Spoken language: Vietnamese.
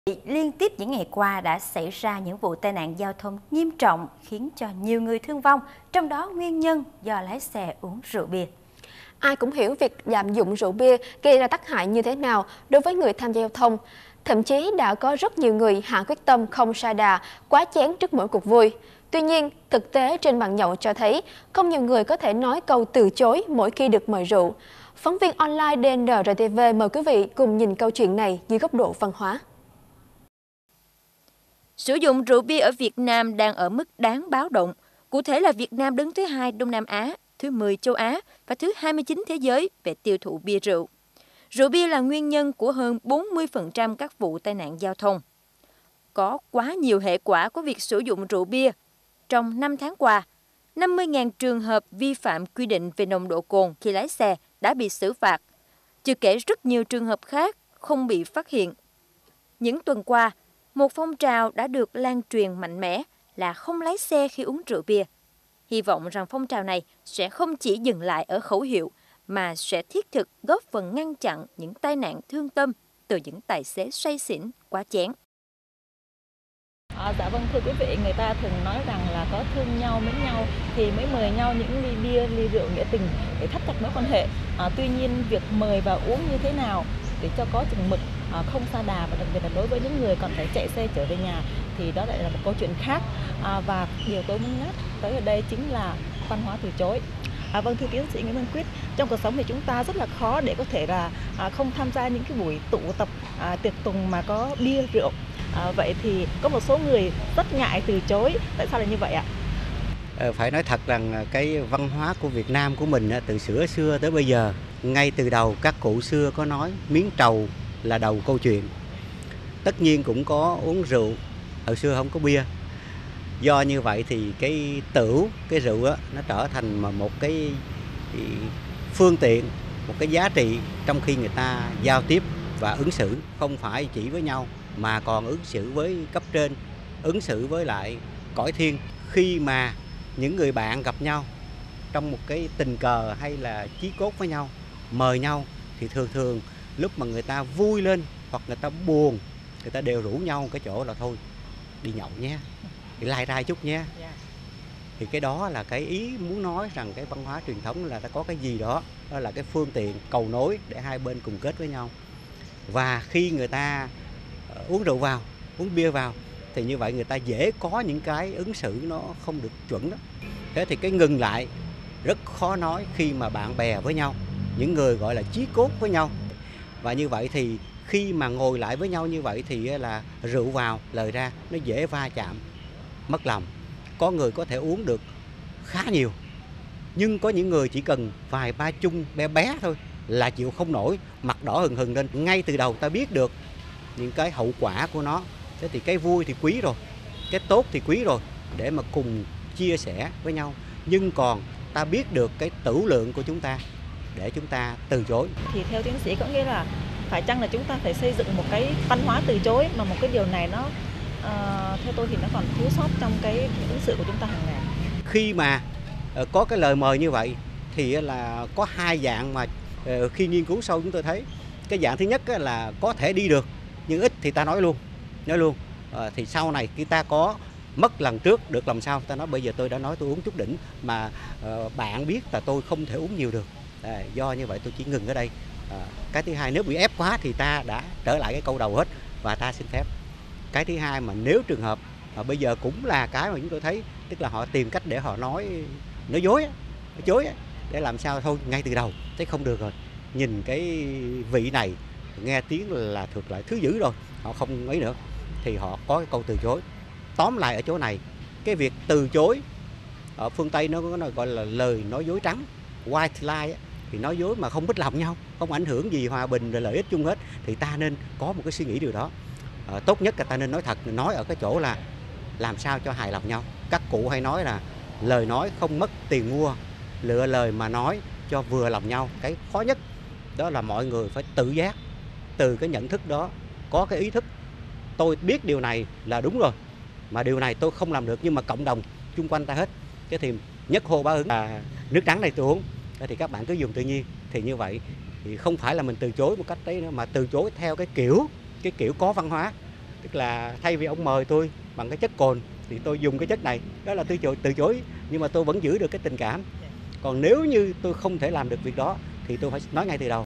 Liên tiếp những ngày qua đã xảy ra những vụ tai nạn giao thông nghiêm trọng khiến cho nhiều người thương vong, trong đó nguyên nhân do lái xe uống rượu bia. Ai cũng hiểu việc lạm dụng rượu bia gây ra tác hại như thế nào đối với người tham gia giao thông. Thậm chí đã có rất nhiều người hạ quyết tâm không sa đà, quá chén trước mỗi cuộc vui. Tuy nhiên, thực tế trên bàn nhậu cho thấy không nhiều người có thể nói câu từ chối mỗi khi được mời rượu. Phóng viên online DNRTV mời quý vị cùng nhìn câu chuyện này dưới góc độ văn hóa. Sử dụng rượu bia ở Việt Nam đang ở mức đáng báo động. Cụ thể là Việt Nam đứng thứ 2 Đông Nam Á, thứ 10 châu Á và thứ 29 thế giới về tiêu thụ bia rượu. Rượu bia là nguyên nhân của hơn 40% các vụ tai nạn giao thông. Có quá nhiều hệ quả của việc sử dụng rượu bia. Trong 5 tháng qua, 50.000 trường hợp vi phạm quy định về nồng độ cồn khi lái xe đã bị xử phạt. Chưa kể rất nhiều trường hợp khác không bị phát hiện. Những tuần qua, một phong trào đã được lan truyền mạnh mẽ là không lái xe khi uống rượu bia. Hy vọng rằng phong trào này sẽ không chỉ dừng lại ở khẩu hiệu, mà sẽ thiết thực góp phần ngăn chặn những tai nạn thương tâm từ những tài xế say xỉn quá chén. Dạ vâng, thưa quý vị, người ta thường nói rằng là có thương nhau, mến nhau thì mới mời nhau những ly bia, ly rượu nghĩa tình để thắt chặt mối quan hệ. Tuy nhiên, việc mời và uống như thế nào để cho có chừng mực, không sa đà, và đặc biệt là đối với những người còn phải chạy xe trở về nhà thì đó lại là một câu chuyện khác. Và điều tôi muốn nhắc tới ở đây chính là văn hóa từ chối. Vâng, thưa tiến sĩ Nguyễn Văn Quyết, trong cuộc sống thì chúng ta rất là khó để có thể là không tham gia những cái buổi tụ tập tiệc tùng mà có bia rượu. Vậy thì có một số người rất ngại từ chối, tại sao lại như vậy ạ? Phải nói thật rằng cái văn hóa của Việt Nam của mình từ xưa tới bây giờ, ngay từ đầu các cụ xưa có nói miếng trầu là đầu câu chuyện. Tất nhiên cũng có uống rượu, hồi xưa không có bia. Do như vậy thì cái tửu, cái rượu đó, nó trở thành một cái phương tiện, một cái giá trị trong khi người ta giao tiếp và ứng xử, không phải chỉ với nhau mà còn ứng xử với cấp trên, ứng xử với lại cõi thiên. Khi mà những người bạn gặp nhau trong một cái tình cờ hay là chí cốt với nhau, mời nhau thì thường lúc mà người ta vui lên hoặc người ta buồn, người ta đều rủ nhau cái chỗ là thôi đi nhậu nhé, đi lai rai chút nhé. Thì cái đó là cái ý muốn nói rằng cái văn hóa truyền thống là ta có cái gì đó, đó là cái phương tiện cầu nối để hai bên cùng kết với nhau. Và khi người ta uống rượu vào, uống bia vào thì như vậy người ta dễ có những cái ứng xử nó không được chuẩn đó. Thế thì cái ngừng lại rất khó nói khi mà bạn bè với nhau, những người gọi là chí cốt với nhau. Và như vậy thì khi mà ngồi lại với nhau như vậy thì là rượu vào, lời ra nó dễ va chạm, mất lòng. Có người có thể uống được khá nhiều, nhưng có những người chỉ cần vài ba chung bé bé thôi là chịu không nổi, mặt đỏ hừng hừng lên. Ngay từ đầu ta biết được những cái hậu quả của nó. Thế thì cái vui thì quý rồi, cái tốt thì quý rồi, để mà cùng chia sẻ với nhau. Nhưng còn ta biết được cái tửu lượng của chúng ta để chúng ta từ chối. Thì theo tiến sĩ có nghĩa là phải chăng là chúng ta phải xây dựng một cái văn hóa từ chối, mà một cái điều này nó theo tôi thì nó còn thiếu sót trong cái ứng xử của chúng ta hàng ngày. Khi mà có cái lời mời như vậy thì là có hai dạng mà khi nghiên cứu sâu chúng tôi thấy. Cái dạng thứ nhất là có thể đi được, nhưng ít thì ta nói luôn. Thì sau này khi ta có mất lần trước được lần sau, ta nói bây giờ tôi đã nói tôi uống chút đỉnh mà bạn biết là tôi không thể uống nhiều được. Do như vậy tôi chỉ ngừng ở đây. Cái thứ hai, nếu bị ép quá thì ta đã trở lại cái câu đầu hết và ta xin phép. Cái thứ hai mà nếu trường hợp bây giờ cũng là cái mà chúng tôi thấy, tức là họ tìm cách để họ nói dối, để làm sao thôi ngay từ đầu thấy không được rồi, nhìn cái vị này nghe tiếng là thuộc lại thứ dữ rồi, họ không ấy nữa thì họ có cái câu từ chối. Tóm lại ở chỗ này, cái việc từ chối ở phương Tây nó gọi là lời nói dối trắng, white lie, thì nói dối mà không bích lòng nhau, không ảnh hưởng gì hòa bình rồi lợi ích chung hết, thì ta nên có một cái suy nghĩ điều đó. Tốt nhất là ta nên nói thật, nói ở cái chỗ là làm sao cho hài lòng nhau. Các cụ hay nói là lời nói không mất tiền mua, lựa lời mà nói cho vừa lòng nhau. Cái khó nhất đó là mọi người phải tự giác, từ cái nhận thức đó có cái ý thức. Tôi biết điều này là đúng rồi, mà điều này tôi không làm được, nhưng mà cộng đồng chung quanh ta hết. Cái thì nhất hô bá ứng là nước trắng này tôi uống, thì các bạn cứ dùng tự nhiên. Thì như vậy thì không phải là mình từ chối một cách đấy nữa, mà từ chối theo cái kiểu có văn hóa. Tức là thay vì ông mời tôi bằng cái chất cồn thì tôi dùng cái chất này, đó là từ chối, nhưng mà tôi vẫn giữ được cái tình cảm. Còn nếu như tôi không thể làm được việc đó thì tôi phải nói ngay từ đầu.